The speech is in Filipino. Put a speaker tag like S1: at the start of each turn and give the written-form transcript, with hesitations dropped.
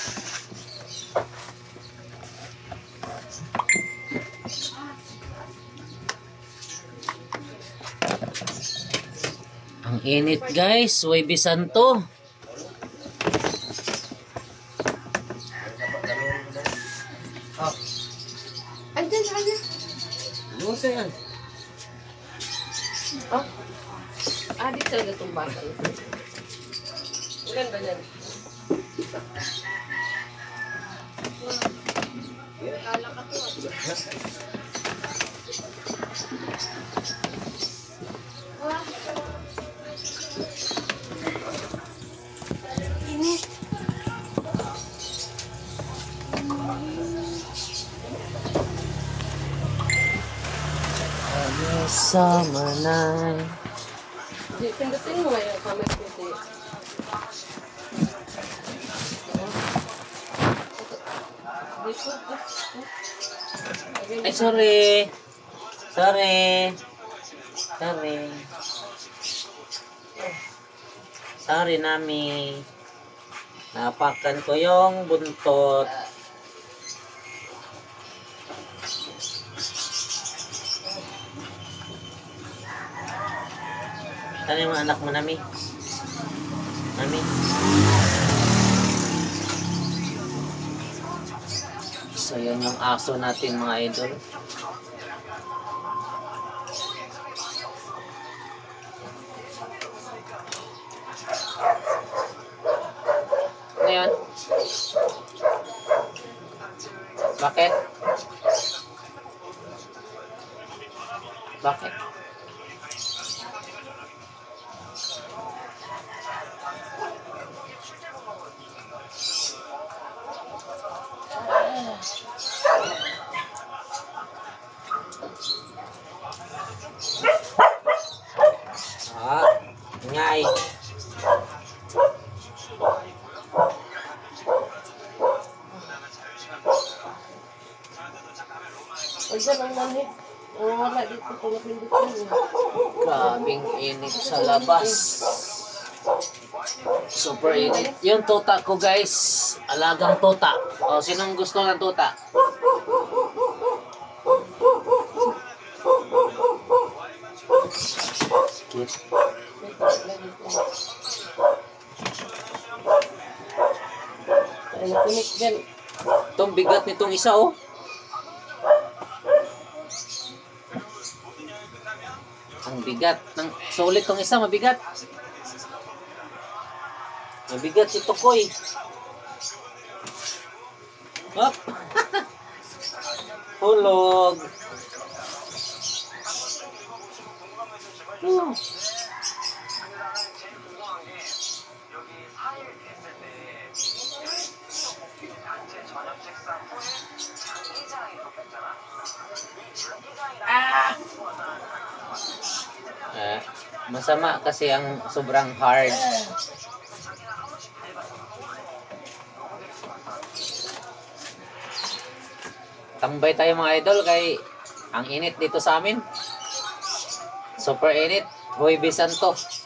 S1: Ang init guys, Huwebes Santo.
S2: Ay, dyan sa kanya.
S1: Ano sa yan?
S2: Oh. Di talaga itong bata. Ilan ba yan? Kala ka to. Init.
S1: Summer night.
S2: Pindutin mo yung camera ko.
S1: Ay, sorry. Sorry. Sorry. Sorry, Nami. Napakan ko yung buntot. Saan yung mga anak mo, Nami? Nami? So, yan yung aso natin, mga idol. Ano yun? Bakit? Bakit? Ngay.
S2: Ay, dyan ang manhit. Wala dito kung napindutin.
S1: Grabing init sa labas. Super init. Yung tuta ko guys, alagang tuta. O, sinong gusto ng tuta? Cute.
S2: Ay, napinik dyan.
S1: Itong bigat nitong isa, oh. Ang bigat. Sulit tong isa, mabigat. Mabigat si Tukoy. Hop. Hulog. Masama kasi ang sobrang hard. Tambay tayo mga idol kay ang init dito sa amin. Super init. Huwebes Santo.